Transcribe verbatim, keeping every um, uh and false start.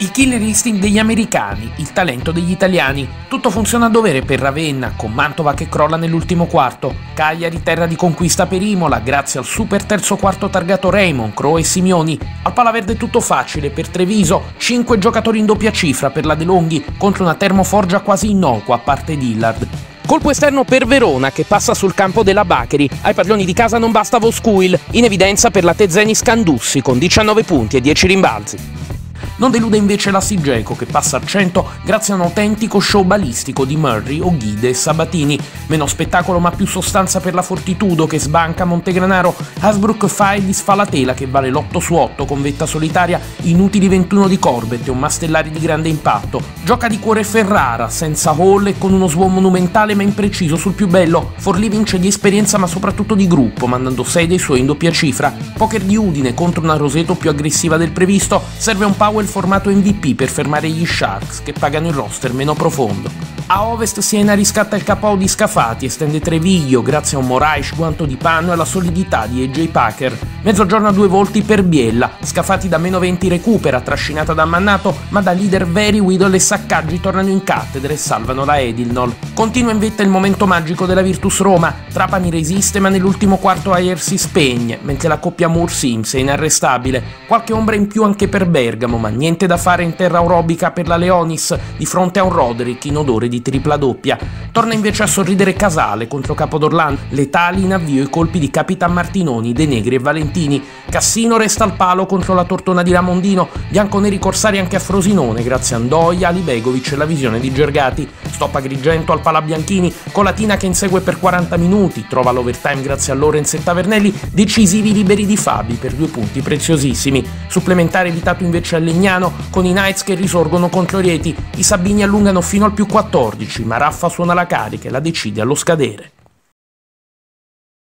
Il killer instinct degli americani, il talento degli italiani. Tutto funziona a dovere per Ravenna, con Mantova che crolla nell'ultimo quarto. Cagliari terra di conquista per Imola, grazie al super terzo quarto targato Raymond, Crowe e Simioni. Al Palaverde tutto facile per Treviso, cinque giocatori in doppia cifra per la De Longhi, contro una Termoforgia quasi innocua a parte Dillard. Colpo esterno per Verona che passa sul campo della Bacheri. Ai padroni di casa non basta Voskuil, in evidenza per la Tezzeni Scandussi con diciannove punti e dieci rimbalzi. Non delude invece la Sigeco che passa al cento grazie a un autentico show balistico di Murray, Oghide e Sabatini. Meno spettacolo ma più sostanza per la Fortitudo che sbanca Montegranaro. Hasbrook fa e disfa la tela che vale l'otto su otto con vetta solitaria, inutili ventuno di Corbett e un Mastellari di grande impatto. Gioca di cuore Ferrara, senza Hall e con uno suon monumentale ma impreciso sul più bello. Forlì vince di esperienza ma soprattutto di gruppo, mandando sei dei suoi in doppia cifra. Poker di Udine contro una Roseto più aggressiva del previsto, serve un Powell formato M V P per fermare gli Sharks che pagano il roster meno profondo. A ovest Siena riscatta il K O di Scafati e stende Treviglio grazie a un Moraes guanto di panno e alla solidità di A J Packer. Mezzogiorno a due volti per Biella, Scafati da meno venti recupera, trascinata da Mannato, ma da leader Very, Whittle e Saccaggi tornano in cattedra e salvano la Edilnol. Continua in vetta il momento magico della Virtus Roma, Trapani resiste ma nell'ultimo quarto Ayer si spegne, mentre la coppia Moore-Sims è inarrestabile. Qualche ombra in più anche per Bergamo, ma niente da fare in terra orobica per la Leonis, di fronte a un Roderick in odore di tripla doppia. Torna invece a sorridere Casale contro Capodorlan, letali in avvio i colpi di Capitan Martinoni, De Negri e Valentini. Cassino resta al palo contro la Tortona di Ramondino, bianconeri corsari anche a Frosinone grazie a Ndoia, Alibegovic e la visione di Gergati. Stop Agrigento al Palabianchini, Colatina che insegue per quaranta minuti, trova l'overtime grazie a Lorenz e Tavernelli, decisivi liberi di Fabi per due punti preziosissimi. Supplementare evitato invece a Legnano con i Knights che risorgono contro Rieti, i Sabini allungano fino al più quattordici, ma Raffa suona la carica e la decide allo scadere.